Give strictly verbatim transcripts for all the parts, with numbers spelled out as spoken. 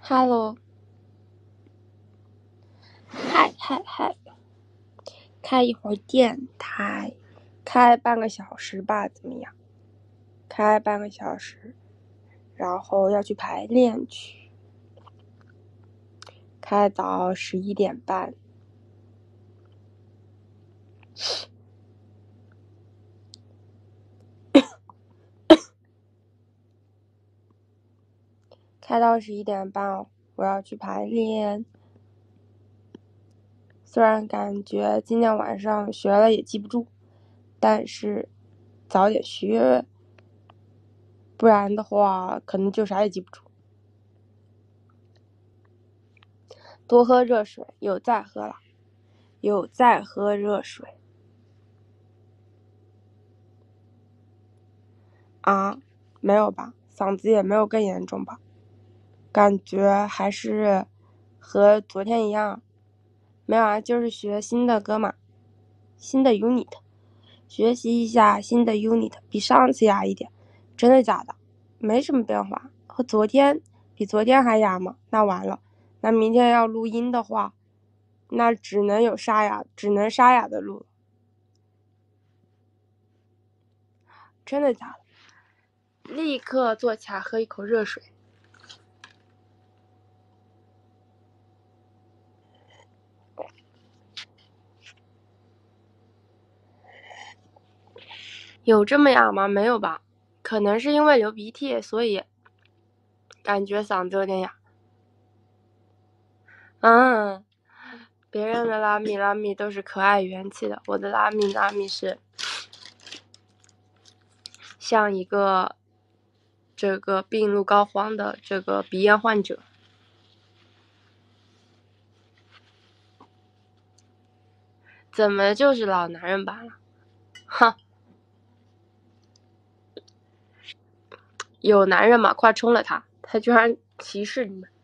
Hello，嗨嗨嗨，开一会儿电台，开半个小时吧，怎么样？开半个小时，然后要去排练去，开到十一点半。开到十一点半哦，我要去排练。虽然感觉今天晚上学了也记不住，但是早点学，不然的话可能就啥也记不住。多喝热水，有在喝了，有在喝热水。啊，没有吧，嗓子也没有更严重吧，感觉还是和昨天一样。没有啊，就是学新的歌嘛，新的 unit， 学习一下新的 unit， 比上次哑一点。真的假的？没什么变化，和昨天比昨天还哑吗？那完了，那明天要录音的话，那只能有沙哑，只能沙哑的录了。真的假的？立刻坐起来喝一口热水。有这么哑吗？没有吧，可能是因为流鼻涕，所以感觉嗓子有点哑。嗯，别人的拉米拉米都是可爱元气的，我的拉米拉米是像一个这个病入膏肓的这个鼻炎患者。怎么就是老男人罢了？哈，有男人吗？快冲了他，他居然歧视你们。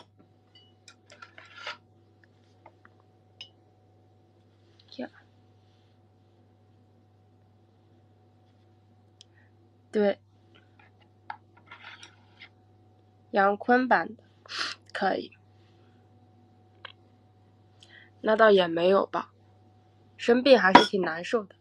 对，杨坤版的可以，那倒也没有吧，生病还是挺难受的。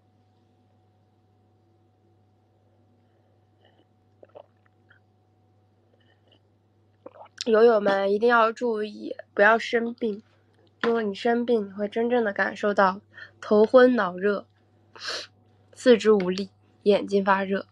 友友们一定要注意，不要生病，因为你生病你会真正的感受到头昏脑热、四肢无力、眼睛发热，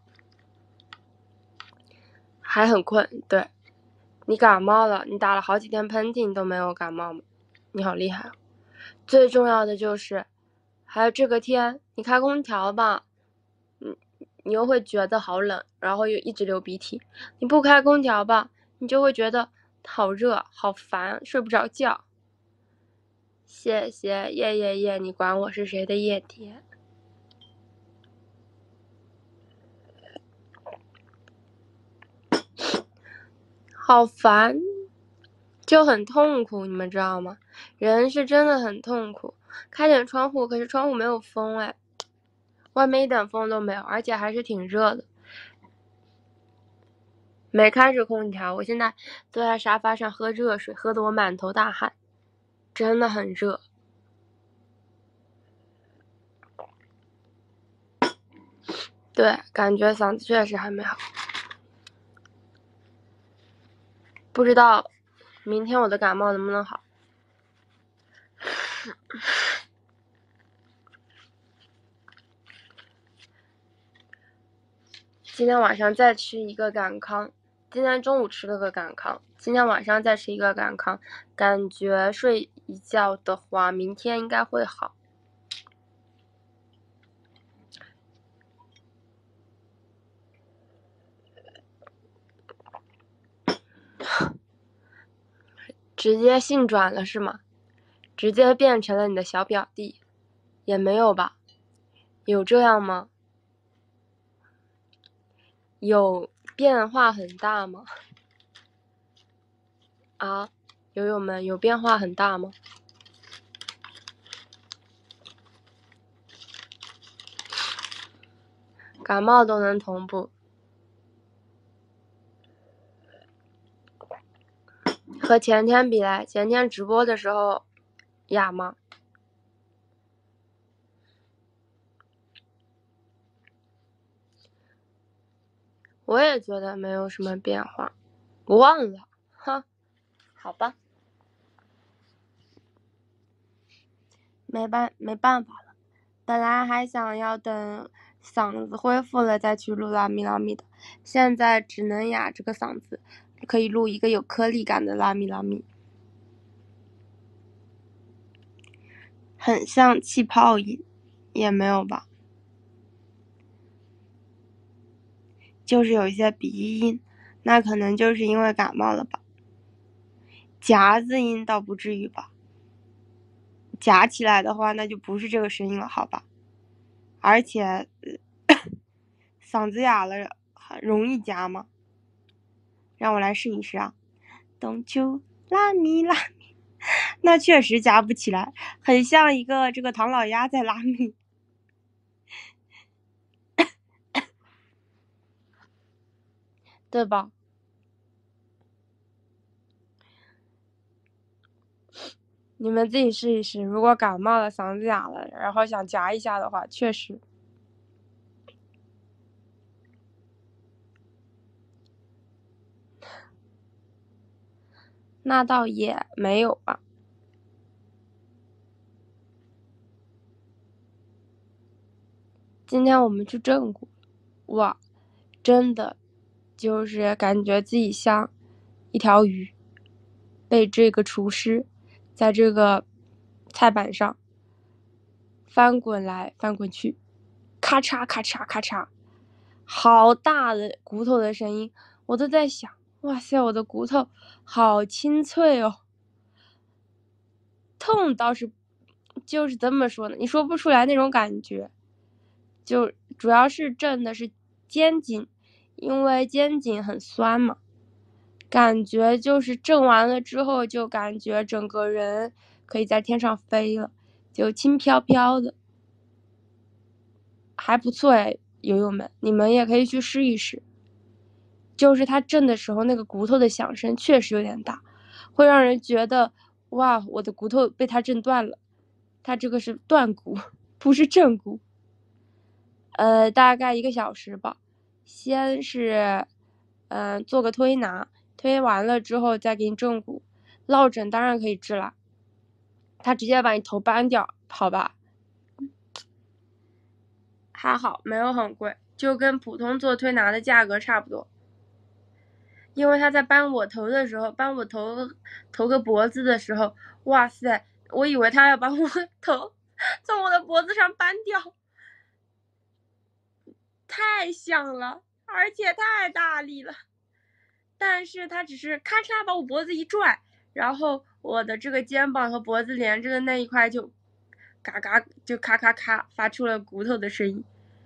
还很困。对，你感冒了，你打了好几天喷嚏你都没有感冒吗？你好厉害。最重要的就是还有这个天你开空调吧，你你又会觉得好冷，然后又一直流鼻涕。你不开空调吧，你就会觉得好热好烦，睡不着觉。谢谢叶叶叶，你管我是谁的叶爹。好烦，就很痛苦，你们知道吗？人是真的很痛苦。开点窗户，可是窗户没有风哎，外面一点风都没有，而且还是挺热的。没开着空调，我现在坐在沙发上喝热水，喝得我满头大汗，真的很热。对，感觉嗓子确实还没好，不知道明天我的感冒能不能好。今天晚上再吃一个感康，今天中午吃了个感康，今天晚上再吃一个感康，感觉睡一觉的话，明天应该会好。直接性转了是吗？直接变成了你的小表弟？也没有吧？有这样吗？有变化很大吗？啊，友友们，有变化很大吗？感冒都能同步。 和前天比来，前天直播的时候哑吗？我也觉得没有什么变化，我忘了，哈，好吧，没办没办法了，本来还想要等嗓子恢复了再去录拉米拉米的，现在只能哑这个嗓子，可以录一个有颗粒感的拉米拉米，很像气泡音，也没有吧，就是有一些鼻音，那可能就是因为感冒了吧。夹子音倒不至于吧，夹起来的话那就不是这个声音了，好吧。而且、呃、嗓子哑了很容易夹吗？让我来试一试啊。Don't you 拉米拉米，那确实夹不起来，很像一个这个唐老鸭在拉米。对吧？你们自己试一试，如果感冒了嗓子哑了，然后想夹一下的话，确实。那倒也没有吧。今天我们去正骨，哇，真的就是感觉自己像一条鱼，被这个厨师在这个菜板上翻滚来翻滚去，咔嚓咔嚓咔嚓，好大的骨头的声音，我都在想，哇塞，我的骨头好清脆哦。痛倒是就是怎么说呢，你说不出来那种感觉，就主要是震的是肩颈，因为肩颈很酸嘛，感觉就是震完了之后就感觉整个人可以在天上飞了，就轻飘飘的，还不错哎，友友们，你们也可以去试一试。就是它震的时候那个骨头的响声确实有点大，会让人觉得哇，我的骨头被它震断了，它这个是断骨，不是震骨。呃，大概一个小时吧，先是嗯、呃、做个推拿，推完了之后再给你正骨，落枕当然可以治了，他直接把你头搬掉，好吧？还好没有很贵，就跟普通做推拿的价格差不多。因为他在扳我头的时候，扳我头头和脖子的时候，哇塞，我以为他要把我头从我的脖子上扳掉，太响了，而且太大力了。但是他只是咔嚓把我脖子一拽，然后我的这个肩膀和脖子连着的那一块就嘎嘎就咔咔咔发出了骨头的声音。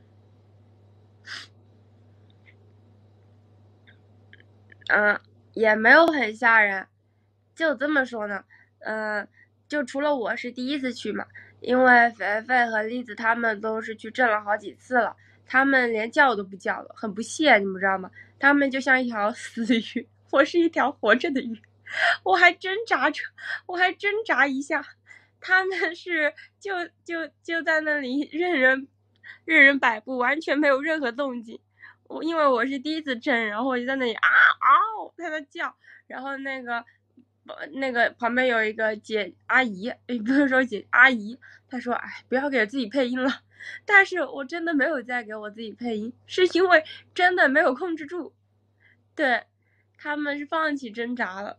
嗯，也没有很吓人，就这么说呢，嗯，就除了我是第一次去嘛，因为肥肥和栗子他们都是去震了好几次了，他们连叫都不叫了，很不屑，你们知道吗？他们就像一条死鱼，我是一条活着的鱼，我还挣扎着，我还挣扎一下，他们是就就就在那里任人任人摆布，完全没有任何动静。我因为我是第一次震，然后我就在那里啊嗷在那叫，然后那个那个旁边有一个姐阿姨，也不是说姐阿姨，她说哎不要给自己配音了，但是我真的没有在给我自己配音，是因为真的没有控制住，对，他们是放弃挣扎了，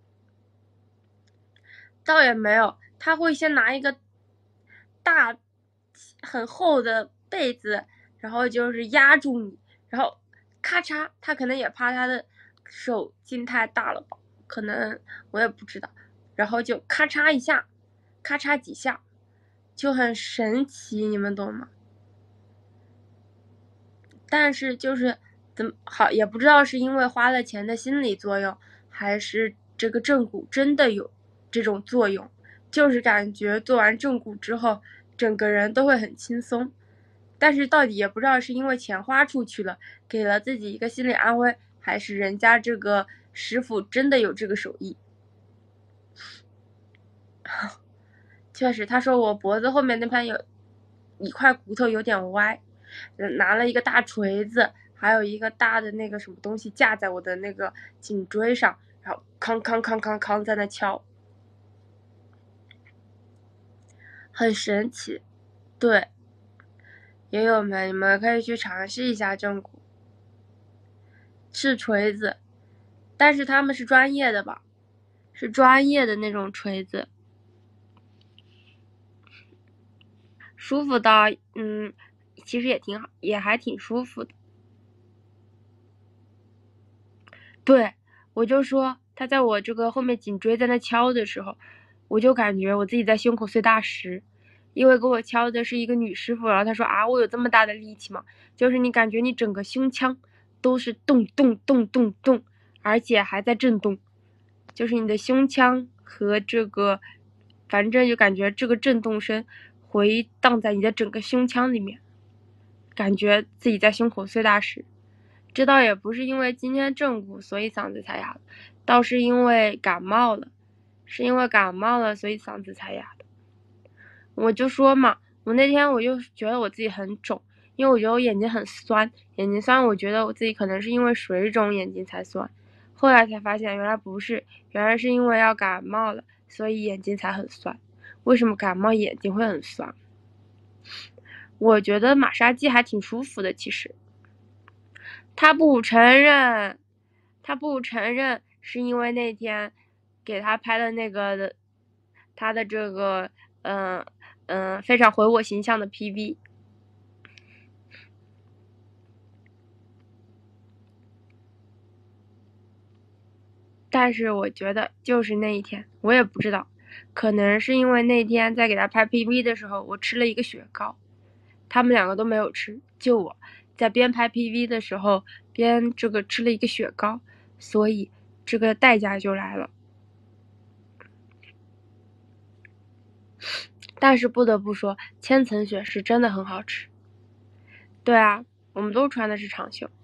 倒也没有，他会先拿一个大很厚的被子，然后就是压住你。然后咔嚓，他可能也怕他的手劲太大了吧，可能我也不知道，然后就咔嚓一下，咔嚓几下，就很神奇，你们懂吗？但是就是怎么好也不知道是因为花了钱的心理作用，还是这个正骨真的有这种作用，就是感觉做完正骨之后，整个人都会很轻松。但是到底也不知道是因为钱花出去了，给了自己一个心理安慰，还是人家这个师傅真的有这个手艺。 确实，他说我脖子后面那盘有一块骨头有点歪，拿了一个大锤子，还有一个大的那个什么东西架在我的那个颈椎上，然后康康康康康在那敲，很神奇。对，友友们，你们可以去尝试一下正骨，是锤子，但是他们是专业的吧？是专业的那种锤子。舒服到，嗯，其实也挺好，也还挺舒服的。对，我就说他在我这个后面颈椎在那敲的时候，我就感觉我自己在胸口碎大石，因为给我敲的是一个女师傅，然后她说啊，我有这么大的力气吗？就是你感觉你整个胸腔都是动动动动动，而且还在震动，就是你的胸腔和这个，反正就感觉这个震动声回荡在你的整个胸腔里面，感觉自己在胸口碎大石。这倒也不是因为今天正骨所以嗓子才哑的，倒是因为感冒了，是因为感冒了所以嗓子才哑的。我就说嘛，我那天我就觉得我自己很肿，因为我觉得我眼睛很酸，眼睛酸，我觉得我自己可能是因为水肿眼睛才酸。后来才发现原来不是，原来是因为要感冒了，所以眼睛才很酸。为什么感冒眼睛会很酸？我觉得马杀鸡还挺舒服的，其实。他不承认，他不承认，是因为那天给他拍的那个的，他的这个，嗯、呃、嗯、呃，非常毁我形象的 P V。但是我觉得就是那一天，我也不知道，可能是因为那天在给他拍 P V 的时候，我吃了一个雪糕，他们两个都没有吃，就我在边拍 P V 的时候边这个吃了一个雪糕，所以这个代价就来了。但是不得不说，千层雪是真的很好吃。对啊，我们都穿的是长袖。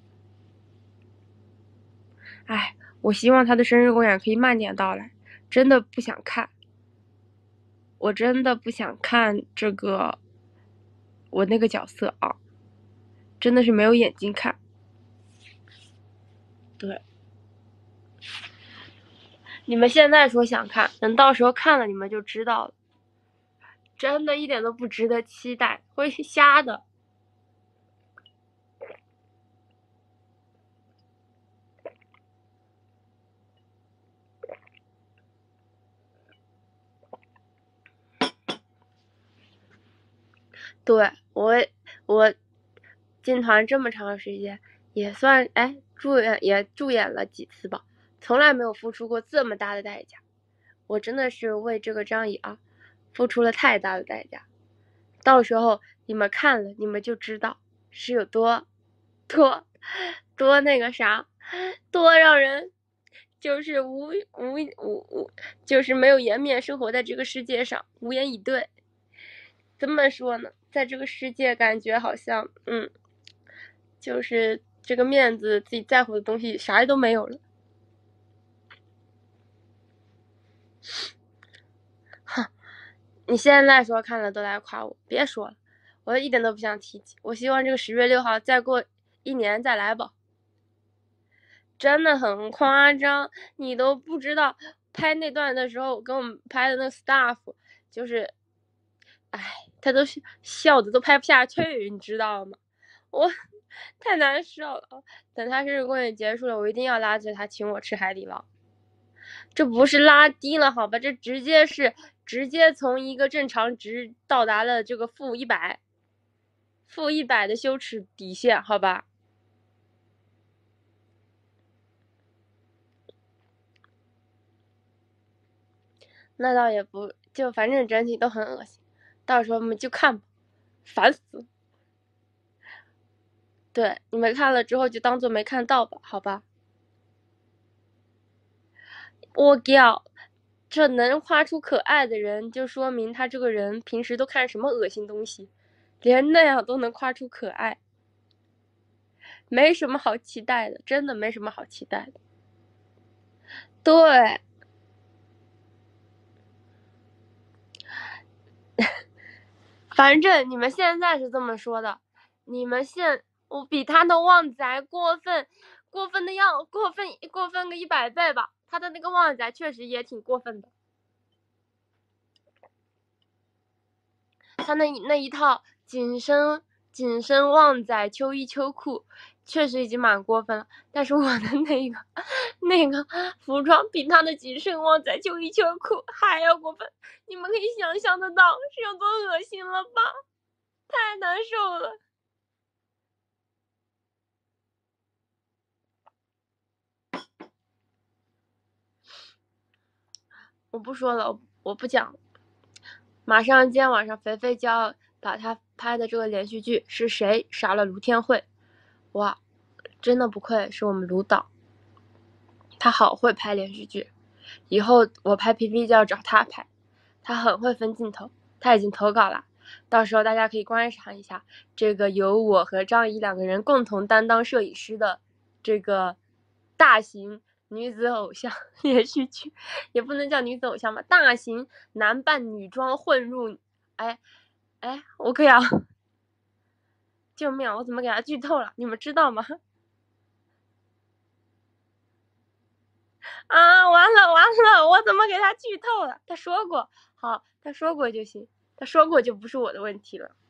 哎，我希望他的生日公演可以慢点到来，真的不想看。我真的不想看这个，我那个角色啊，真的是没有眼睛看。对，你们现在说想看，等到时候看了你们就知道了。真的一点都不值得期待，会瞎的。对，我我进团这么长时间，也算哎住院也住院了几次吧，从来没有付出过这么大的代价。我真的是为这个张仪啊付出了太大的代价。到时候你们看了，你们就知道是有多多多那个啥，多让人就是无无无无，就是没有颜面生活在这个世界上，无言以对。怎么说呢？在这个世界，感觉好像，嗯，就是这个面子，自己在乎的东西，啥都没有了。哼，你现在说看了都来夸我，别说了，我一点都不想提起。我希望这个十月六号再过一年再来吧。真的很夸张，你都不知道。拍那段的时候，跟我们拍的那个 staff，就是，哎，他都笑的都拍不下去，你知道吗？我太难受了。等他生日公演结束了，我一定要拉着他请我吃海底捞。这不是拉低了好吧？这直接是直接从一个正常值到达了这个负一百，负一百的羞耻底线，好吧？那倒也不，就反正整体都很恶心。到时候我们就看吧，烦死了。对，你们看了之后就当做没看到吧，好吧？我靠，这能画出可爱的人，就说明他这个人平时都看什么恶心东西，连那样都能画出可爱，没什么好期待的，真的没什么好期待的。对， 反正你们现在是这么说的，你们现我比他的旺仔过分，过分的要过分过分个一百倍吧。他的那个旺仔确实也挺过分的，他那那一套紧身紧身旺仔秋衣秋裤确实已经蛮过分了，但是我的那个那个服装比他的紧身旺仔秋衣秋裤还要过分，你们可以想象得到是有多恶心了吧？太难受了。我不说了，我不讲了。马上今天晚上肥肥就要把他拍的这个连续剧是谁杀了卢天惠，哇，真的不愧是我们卢导，他好会拍连续剧，以后我拍 P P 就要找他拍，他很会分镜头，他已经投稿了，到时候大家可以观赏一下这个由我和张怡两个人共同担当摄影师的这个大型女子偶像连续剧，也不能叫女子偶像吧，大型男扮女装混入，哎哎，我可以啊，救命啊！我怎么给他剧透了？你们知道吗？啊，完了完了，我怎么给他剧透了？他说过，好，他说过就行，他说过就不是我的问题了。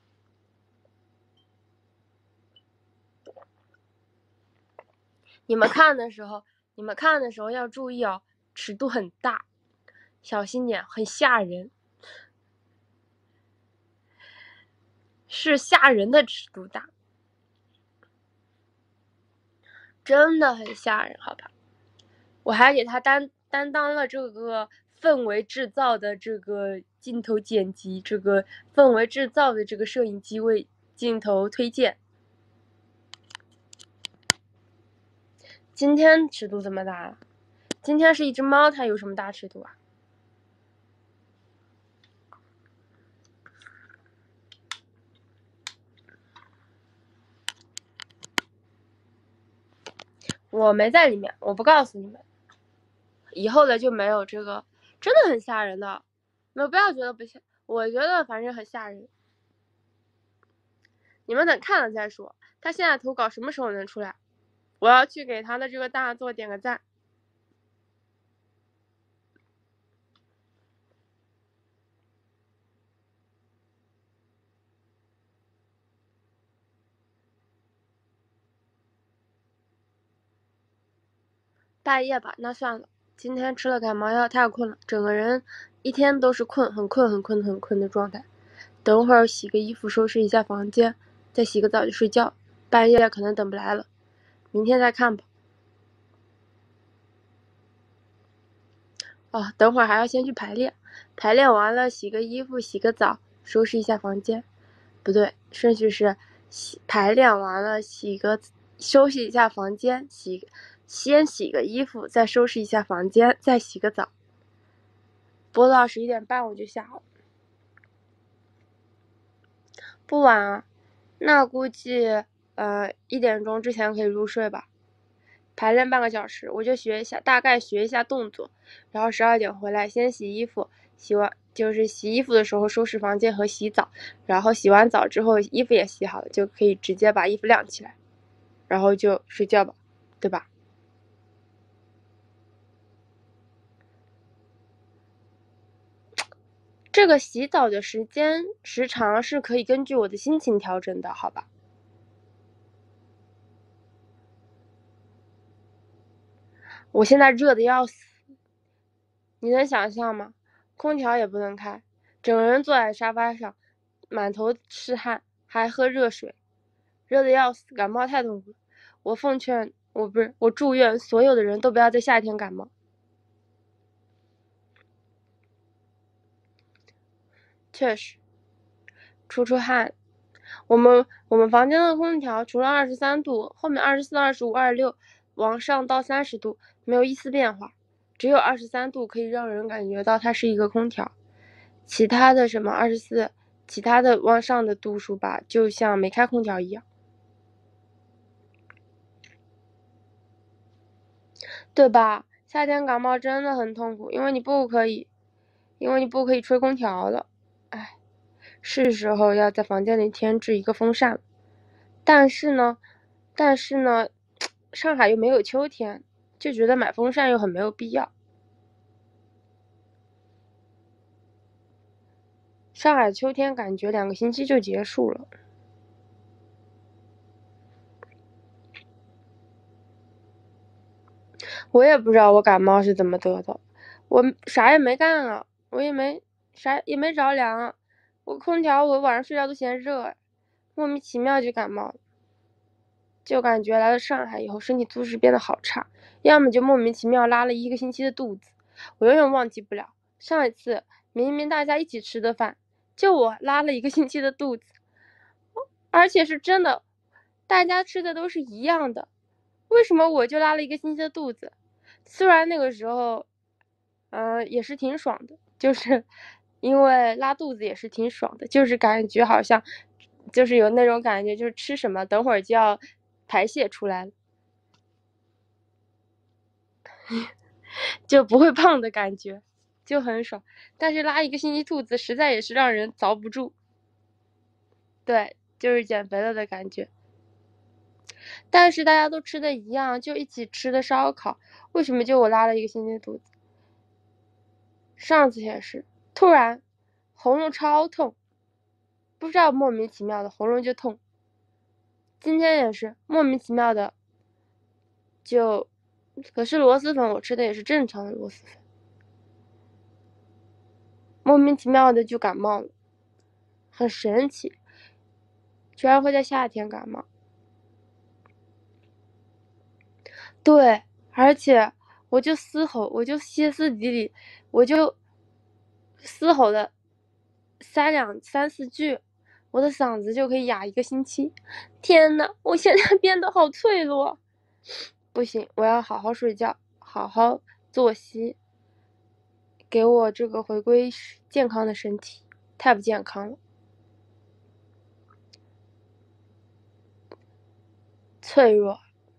你们看的时候，你们看的时候要注意哦，尺度很大，小心点，很吓人，是吓人的尺度大，真的很吓人，好吧？我还给他担担当了这个氛围制造的这个镜头剪辑，这个氛围制造的这个摄影机位镜头推荐。今天尺度这么大了？今天是一只猫，它有什么大尺度啊？我没在里面，我不告诉你们。以后的就没有这个，真的很吓人的。你们不要觉得不吓，我觉得反正很吓人。你们等看了再说。他现在投稿什么时候能出来？我要去给他的这个大作点个赞。大夜吧，那算了。今天吃了感冒药，太困了，整个人一天都是困，很困，很困，很困的状态。等会儿洗个衣服，收拾一下房间，再洗个澡就睡觉。半夜可能等不来了，明天再看吧。哦，等会儿还要先去排练，排练完了洗个衣服，洗个澡，收拾一下房间。不对，顺序是洗排练完了洗个收拾一下房间，洗先洗个衣服，再收拾一下房间，再洗个澡。播到十一点半我就下了。不晚啊，那估计呃一点钟之前可以入睡吧。排练半个小时，我就学一下，大概学一下动作，然后十二点回来先洗衣服，洗完就是洗衣服的时候收拾房间和洗澡，然后洗完澡之后衣服也洗好了，就可以直接把衣服晾起来，然后就睡觉吧，对吧？这个洗澡的时间时长是可以根据我的心情调整的，好吧？我现在热的要死，你能想象吗？空调也不能开，整个人坐在沙发上，满头是汗，还喝热水，热的要死，感冒太痛苦。我奉劝，我不是，我祝愿所有的人都不要在夏天感冒。确实，出出汗。我们我们房间的空调除了二十三度，后面二十四、二十五、二十六，往上到三十度，没有一丝变化，只有二十三度可以让人感觉到它是一个空调，其他的什么二十四，其他的往上的度数吧，就像没开空调一样，对吧？夏天感冒真的很痛苦，因为你不可以，因为你不可以吹空调了，哎。 是时候要在房间里添置一个风扇了。但是呢，但是呢，上海又没有秋天，就觉得买风扇又很没有必要。上海秋天感觉两个星期就结束了。我也不知道我感冒是怎么得的，我啥也没干啊，我也没啥也没着凉啊，我空调我晚上睡觉都嫌热，莫名其妙就感冒了，就感觉来了上海以后身体素质变得好差，要么就莫名其妙拉了一个星期的肚子。我永远忘记不了上一次明明大家一起吃的饭，就我拉了一个星期的肚子，而且是真的，大家吃的都是一样的，为什么我就拉了一个星期的肚子？虽然那个时候嗯、呃，也是挺爽的，就是因为拉肚子也是挺爽的，就是感觉好像就是有那种感觉，就是吃什么等会儿就要排泄出来了，就不会胖的感觉，就很爽。但是拉一个星期肚子实在也是让人遭不住，对，就是减肥了的感觉。但是大家都吃的一样，就一起吃的烧烤，为什么就我拉了一个星期肚子？上次也是，突然喉咙超痛，不知道莫名其妙的喉咙就痛。今天也是莫名其妙的就，可是螺蛳粉我吃的也是正常的螺蛳粉，莫名其妙的就感冒了，很神奇，居然会在夏天感冒。对，而且我就嘶吼，我就歇斯底里，我就嘶吼的三两三四句，我的嗓子就可以哑一个星期。天呐，我现在变得好脆弱，不行，我要好好睡觉，好好作息，给我这个回归健康的身体，太不健康了，脆弱。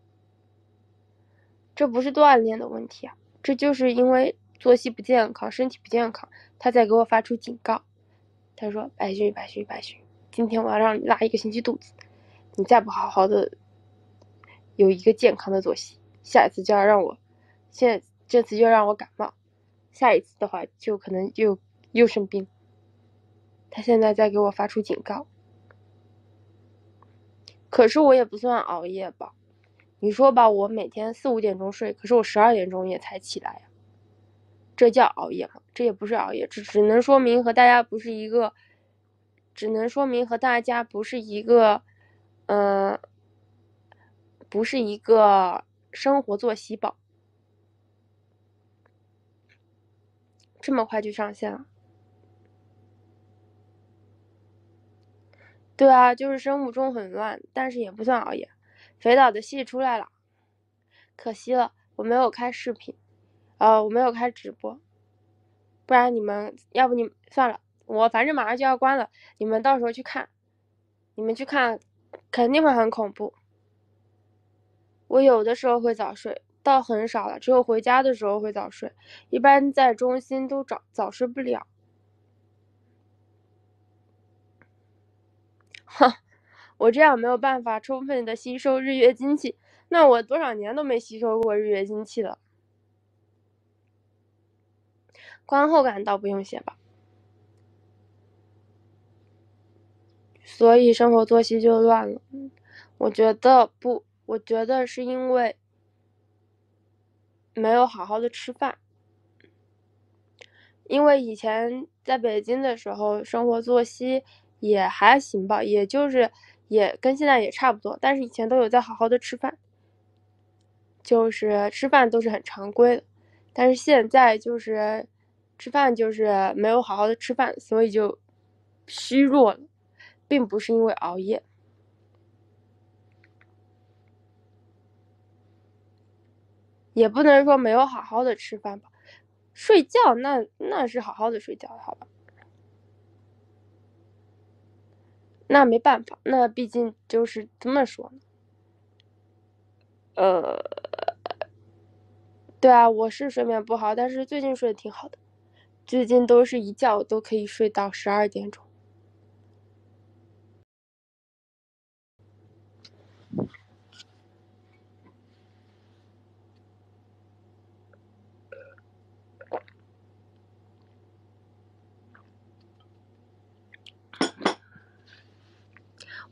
这不是锻炼的问题啊，这就是因为作息不健康，身体不健康，他在给我发出警告。他说：“白勋，白勋，白勋，今天我要让你拉一个星期肚子，你再不好好的有一个健康的作息，下一次就要让我，现在这次就让我感冒，下一次的话就可能又又生病。”他现在在给我发出警告。可是我也不算熬夜吧？你说吧，我每天四五点钟睡，可是我十二点钟也才起来呀，这叫熬夜吗？这也不是熬夜，这只能说明和大家不是一个，只能说明和大家不是一个，嗯、呃，不是一个生活作息吧？这么快就上线了？对啊，就是生物钟很乱，但是也不算熬夜。肥岛的戏出来了，可惜了，我没有开视频，呃，我没有开直播，不然你们要不你算了，我反正马上就要关了，你们到时候去看，你们去看，肯定会很恐怖。我有的时候会早睡，倒很少了，只有回家的时候会早睡，一般在中心都早早睡不了。哼，我这样没有办法充分的吸收日月精气，那我多少年都没吸收过日月精气了。观后感倒不用写吧，所以生活作息就乱了。我觉得不，我觉得是因为没有好好的吃饭。因为以前在北京的时候，生活作息也还行吧，也就是也跟现在也差不多，但是以前都有在好好的吃饭，就是吃饭都是很常规的，但是现在就是吃饭就是没有好好的吃饭，所以就虚弱了，并不是因为熬夜，也不能说没有好好的吃饭吧，睡觉那那是好好的睡觉的，好吧。那没办法，那毕竟就是这么说呢。呃，对啊，我是睡眠不好，但是最近睡得挺好的，最近都是一觉都可以睡到十二点钟。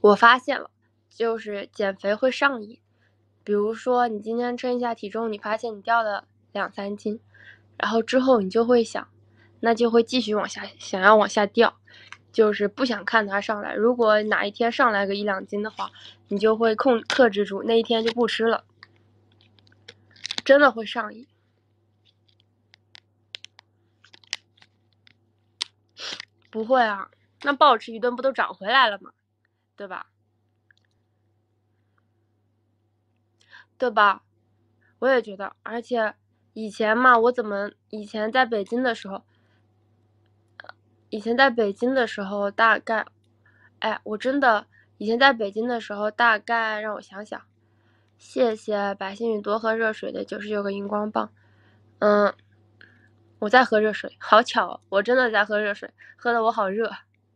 我发现了，就是减肥会上瘾。比如说你今天称一下体重，你发现你掉了两三斤，然后之后你就会想，那就会继续往下，想要往下掉，就是不想看它上来。如果哪一天上来个一两斤的话，你就会控克制住，那一天就不吃了，真的会上瘾。不会啊，那暴吃一顿不都长回来了吗？对吧？对吧？我也觉得，而且以前嘛，我怎么以前在北京的时候，以前在北京的时候大概，哎，我真的以前在北京的时候大概让我想想，谢谢白星宇多喝热水的九十九个荧光棒，嗯，我在喝热水，好巧哦，我真的在喝热水，喝的我好热。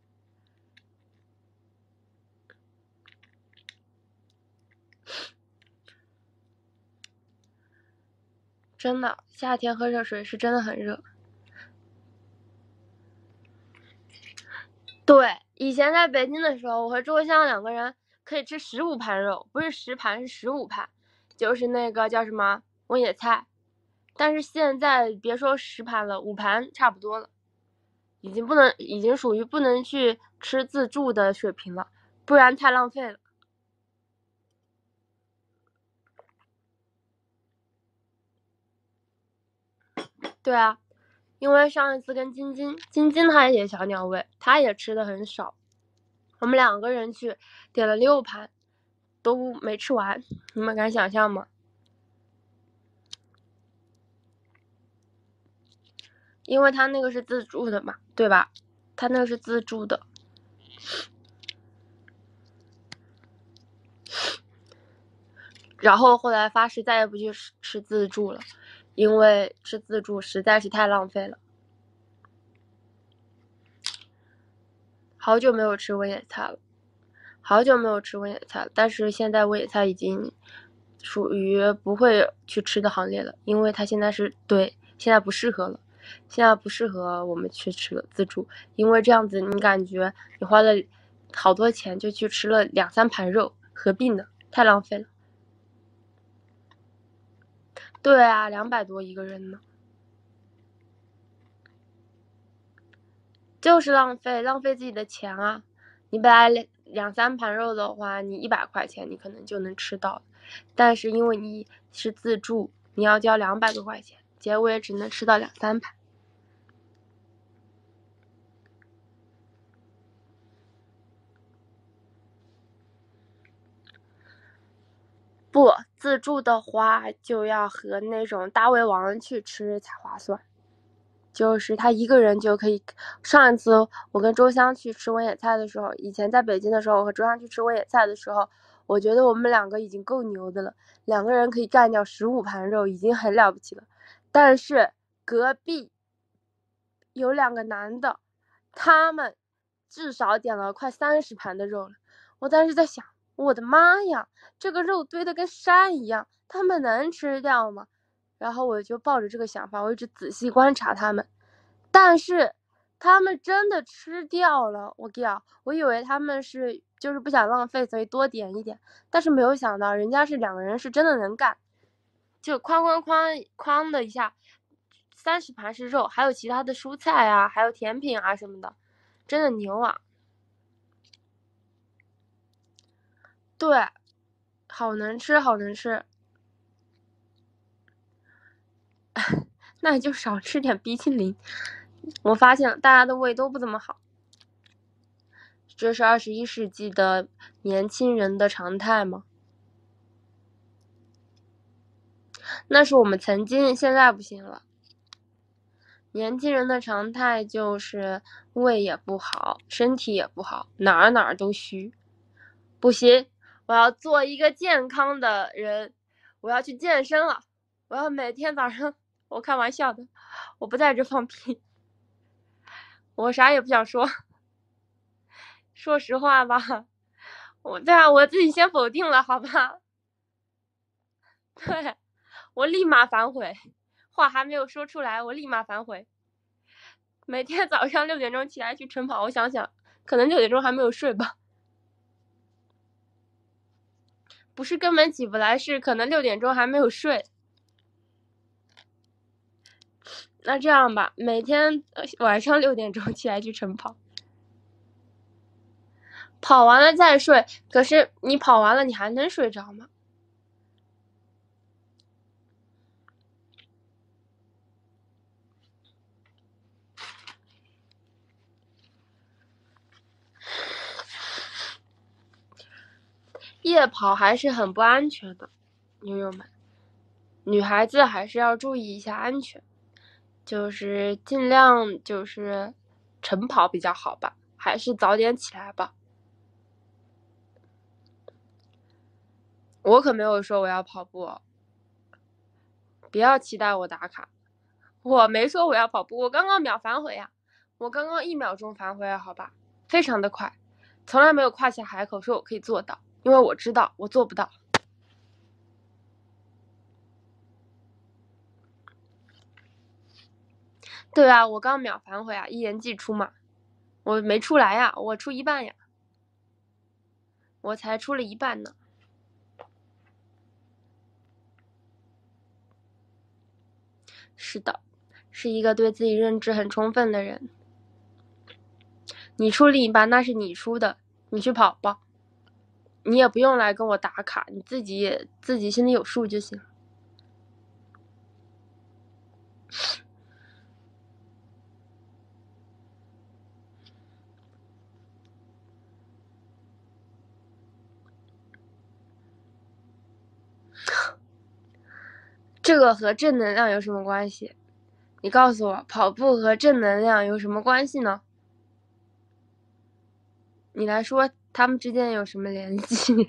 真的，夏天喝热水是真的很热。对，以前在北京的时候，我和周香两个人可以吃十五盘肉，不是十盘，是十五盘，就是那个叫什么温野菜。但是现在别说十盘了，五盘差不多了，已经不能，已经属于不能去吃自助的水平了，不然太浪费了。对啊，因为上一次跟晶晶，晶晶她也小鸟胃，她也吃的很少，我们两个人去点了六盘，都没吃完，你们敢想象吗？因为他那个是自助的嘛，对吧？他那个是自助的。然后后来发誓再也不去吃自助了，因为吃自助实在是太浪费了。好久没有吃温野菜了，好久没有吃温野菜了。但是现在温野菜已经属于不会去吃的行列了，因为它现在是对，现在不适合了，现在不适合我们去吃了自助，因为这样子你感觉你花了好多钱就去吃了两三盘肉，何必呢？太浪费了。对啊，两百多一个人呢，就是浪费，浪费自己的钱啊！你本来两两三盘肉的话，你一百块钱你可能就能吃到，但是因为你是自助，你要交两百多块钱，结果也只能吃到两三盘。不，自助的话就要和那种大胃王去吃才划算。就是他一个人就可以。上一次我跟周香去吃温野菜的时候，以前在北京的时候，我和周香去吃温野菜的时候，我觉得我们两个已经够牛的了，两个人可以干掉十五盘肉，已经很了不起了。但是隔壁有两个男的，他们至少点了快三十盘的肉了。我当时在想，我的妈呀，这个肉堆得跟山一样，他们能吃掉吗？然后我就抱着这个想法，我一直仔细观察他们，但是他们真的吃掉了。我靠，我以为他们是就是不想浪费，所以多点一点，但是没有想到人家是两个人是真的能干，就哐哐哐哐的一下，三十盘是肉，还有其他的蔬菜啊，还有甜品啊什么的，真的牛啊！对，好能吃，好能吃。那你就少吃点冰淇淋。我发现大家的胃都不怎么好，这是二十一世纪的年轻人的常态吗？那是我们曾经，现在不行了。年轻人的常态就是胃也不好，身体也不好，哪儿哪儿都虚。不行，我要做一个健康的人，我要去健身了，我要每天早上，我开玩笑的，我不在这放屁，我啥也不想说，说实话吧，我对啊，我自己先否定了，好吧？对，我立马反悔，话还没有说出来，我立马反悔。每天早上六点钟起来去晨跑，我想想，可能六点钟还没有睡吧。 不是根本起不来，是可能六点钟还没有睡。那这样吧，每天晚上六点钟起来去晨跑，跑完了再睡。可是你跑完了，你还能睡着吗？夜跑还是很不安全的，友友们，女孩子还是要注意一下安全，就是尽量就是晨跑比较好吧，还是早点起来吧。我可没有说我要跑步哦，不要期待我打卡，我没说我要跑步，我刚刚秒反悔呀、啊，我刚刚一秒钟反悔了，好吧，非常的快，从来没有夸下海口说我可以做到，因为我知道我做不到。对啊，我刚秒反悔啊，一言既出嘛，我没出来呀，我出一半呀，我才出了一半呢。是的，是一个对自己认知很充分的人。你出另一半那是你出的，你去跑吧，你也不用来跟我打卡，你自己也自己心里有数就行。这个和正能量有什么关系？你告诉我，跑步和正能量有什么关系呢？你来说，他们之间有什么联系？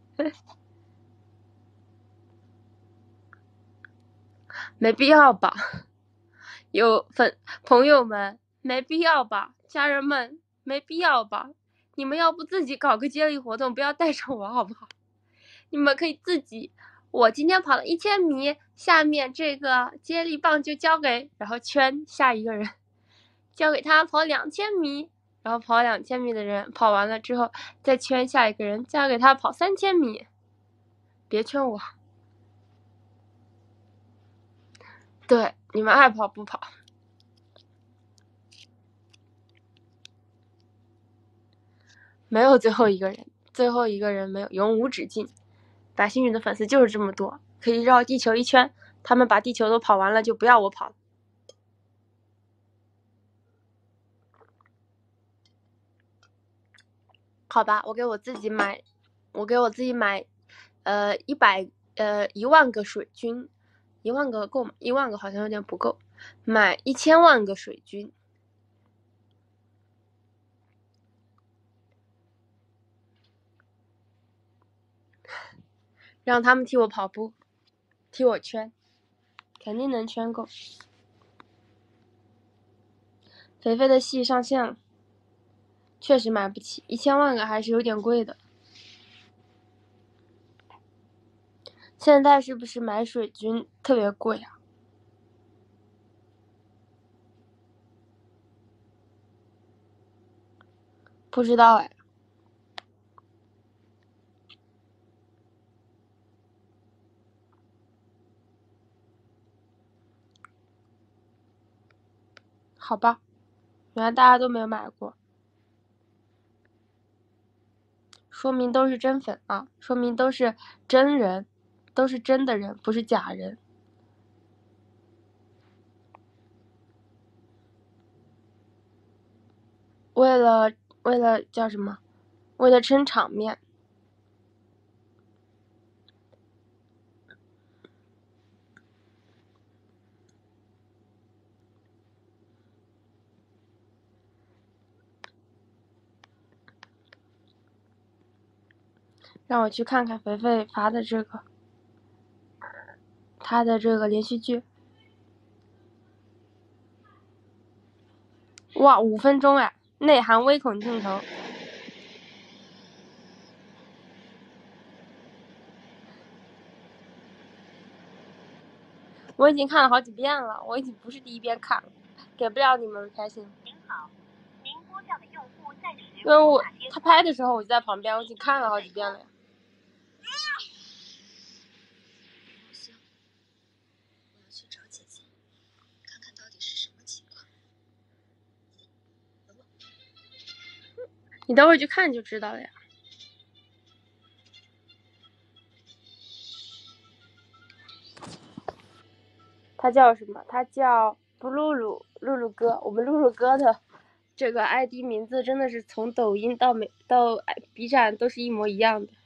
没必要吧？有粉朋友们，没必要吧？家人们，没必要吧？你们要不自己搞个接力活动，不要带上我好不好？你们可以自己，我今天跑了一千米，下面这个接力棒就交给，然后圈下一个人，交给他跑两千米，然后跑两千米的人跑完了之后，再圈下一个人，交给他跑三千米。别圈我。对，你们爱跑不跑。没有最后一个人，最后一个人没有，永无止境。白星宇的粉丝就是这么多，可以绕地球一圈，他们把地球都跑完了，就不要我跑了。好吧，我给我自己买，我给我自己买，呃，一百呃一万个水军，一万个够吗？一万个好像有点不够，买一千万个水军，让他们替我跑步，替我圈，肯定能圈够。肥肥的戏上线了，确实买不起，一千万个还是有点贵的。现在是不是买水军特别贵啊？不知道哎。好吧，原来大家都没有买过，说明都是真粉啊，说明都是真人，都是真的人，不是假人。为了为了叫什么？为了撑场面。让我去看看肥肥发的这个，他的这个连续剧。哇，五分钟哎，内含微恐镜头。我已经看了好几遍了，我已经不是第一遍看了，给不了你们开心。您好，您拨叫的用户暂时因为我他拍的时候我就在旁边，我已经看了好几遍了呀。 你等会儿去看就知道了呀。他叫什么？他叫不露露，露露哥。我们露露哥的这个 I D 名字真的是从抖音到美到 B 站都是一模一样的。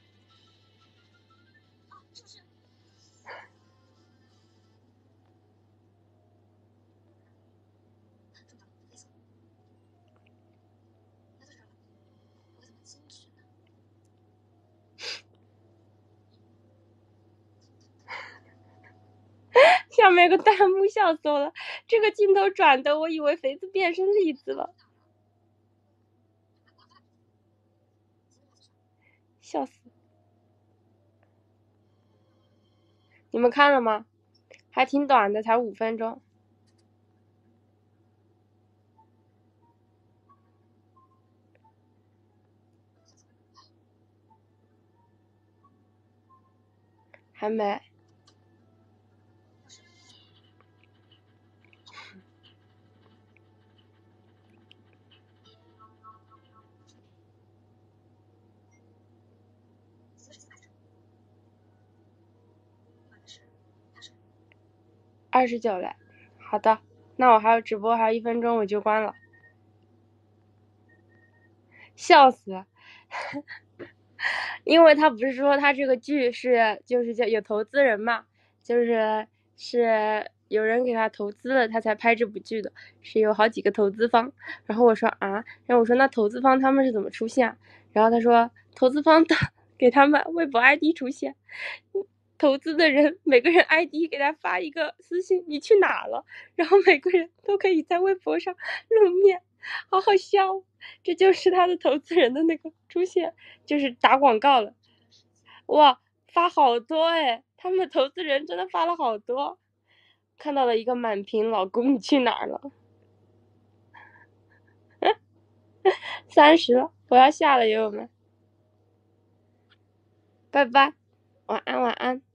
下面有个弹幕笑死我了，这个镜头转的，我以为肥子变成栗子了，笑死！你们看了吗？还挺短的，才五分钟。还没。二十九嘞，好的，那我还有直播，还有一分钟我就关了，笑死！因为他不是说他这个剧是就是叫有投资人嘛，就是是有人给他投资了，他才拍这部剧的，是有好几个投资方。然后我说啊，然后我说那投资方他们是怎么出现？然后他说投资方的给他们微博 I D 出现。投资的人每个人 I D 给他发一个私信，你去哪了？然后每个人都可以在微博上露面，好好笑。这就是他的投资人的那个出现，就是打广告了。哇，发好多哎！他们投资人真的发了好多。看到了一个满屏，老公你去哪儿了？三十了，我要下了，友友们，拜拜，晚安晚安。